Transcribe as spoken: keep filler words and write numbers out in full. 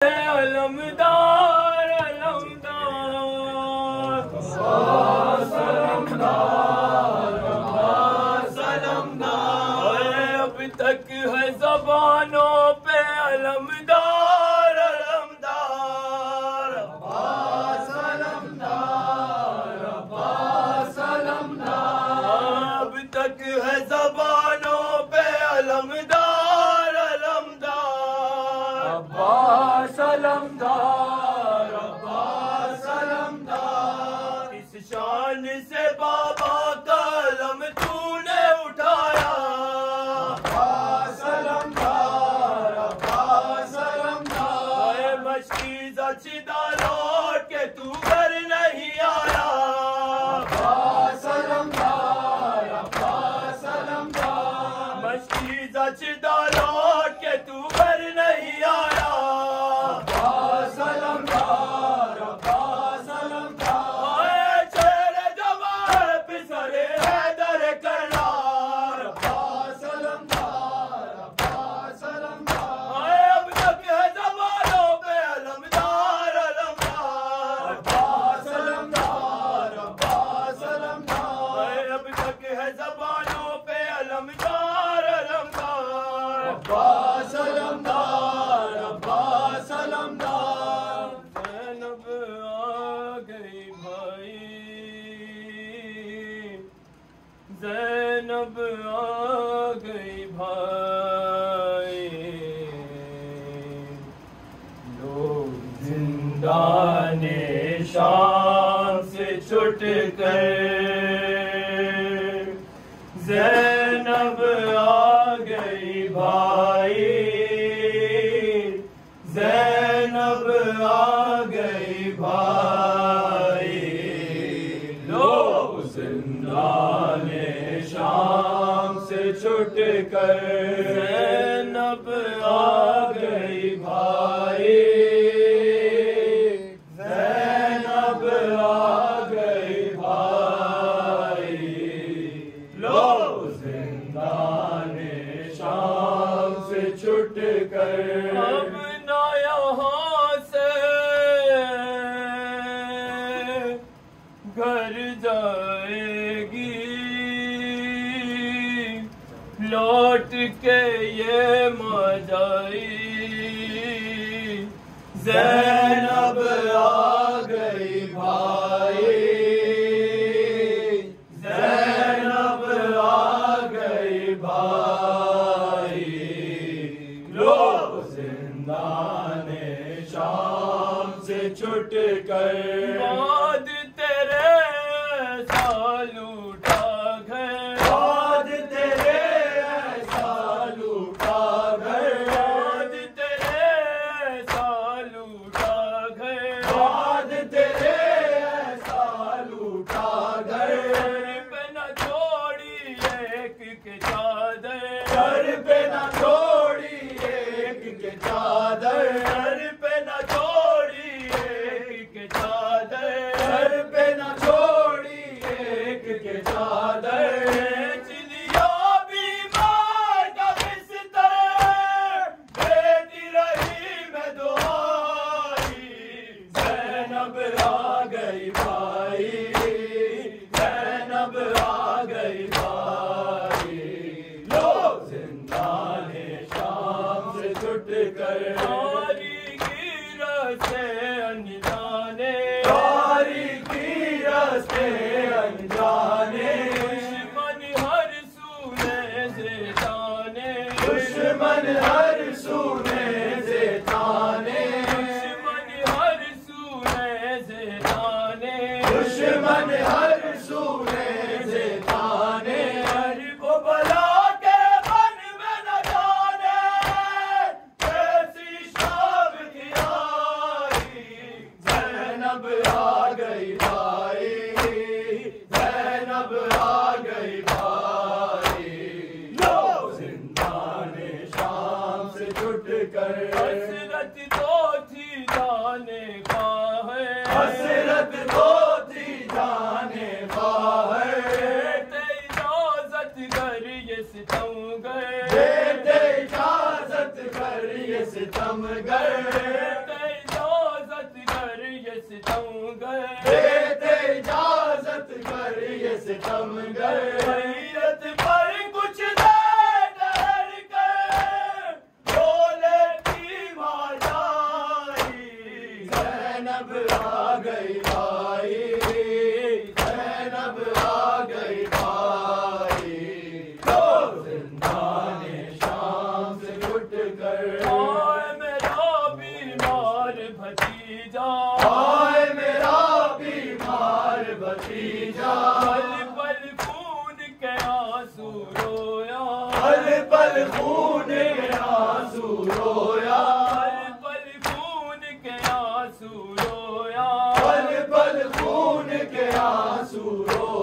अलमदार अलमदार सलामदार सलामदार अब तक है ज़बानों पे अलमदार अलमदार सलामदार सलामदार अब तक है ज़बानों पे अलमदार अलमदार सलामदार सलामदार इस शान से बाबा कलम तूने उठाया सलामदार सलामदार मस्ती जचिदा लौट के तू घर नहीं आया सलामदार सलामदार मस्ती जचिदा लौट के तू घर नहीं आया ज़ैनब आ गई भाई ज़ैनब आ गई भाई लोग जिंदाने शाम से छुट कर ज़ैनब आ गई भाई ज़ैनब आ गई भाई लोग जिंदाने शाम से छुट कर ज़ैनब आ गई भाई ज़ैनब आ गई भाई लोग जिंदाने शाम से छुट कर अब ना यहाँ से घर जाएगी लौट के ये माँ जाई ज़ैनब आ गई भाई ज़ैनब आ गई भाई लोग जिंदाने शाम से छुट कर बाद तेरे साल उठा गए बाद तेरे साल उठा गए बाद तेरे साल उठा गए बाद तेरे साल उठा गए पे न छोड़ी एक के चादर सर पे न छोड़ी एक के चादर सर पे न छोड़ी एक के चादर सर पे न छोड़ी एक के चादर चिलिया बीमार का बिस्तर देती रही मैं दुआई ज़ैनब आ गई भाई ज़ैनब आ गई भाई लोग जिंदाने शाम से छुट कर से अनजाने तारी की रास्ते अनजाने दुश्मन हर सूने से ताने दुश्मन हर सूने से ताने दुश्मन हर सूने से ताने दुश्मन हर सूने से ताने हर को बला के मन में न जाने कैसी शाम की ज़ैनब आ गई भाई ज़ैनब आ गई भाई लोग जिंदाने शाम से छुट कर हसरत तो थी जाने का है हसरत तो थी जाने का है देते इजाजत कर ये सितम गए देते इजाजत कर ये सितम गए गई भाई, ज़ैनब आ गई भाई। तो जिंदाने शाम से उठ कर आए मेरा बीमार भतीजा, आए मेरा बीमार भतीजा। पल पल खून के आंसू रोया, पल पल खून के आंसू रोया, पल पल खून के आंसू रोया, पल पल खून के आंसू रोया।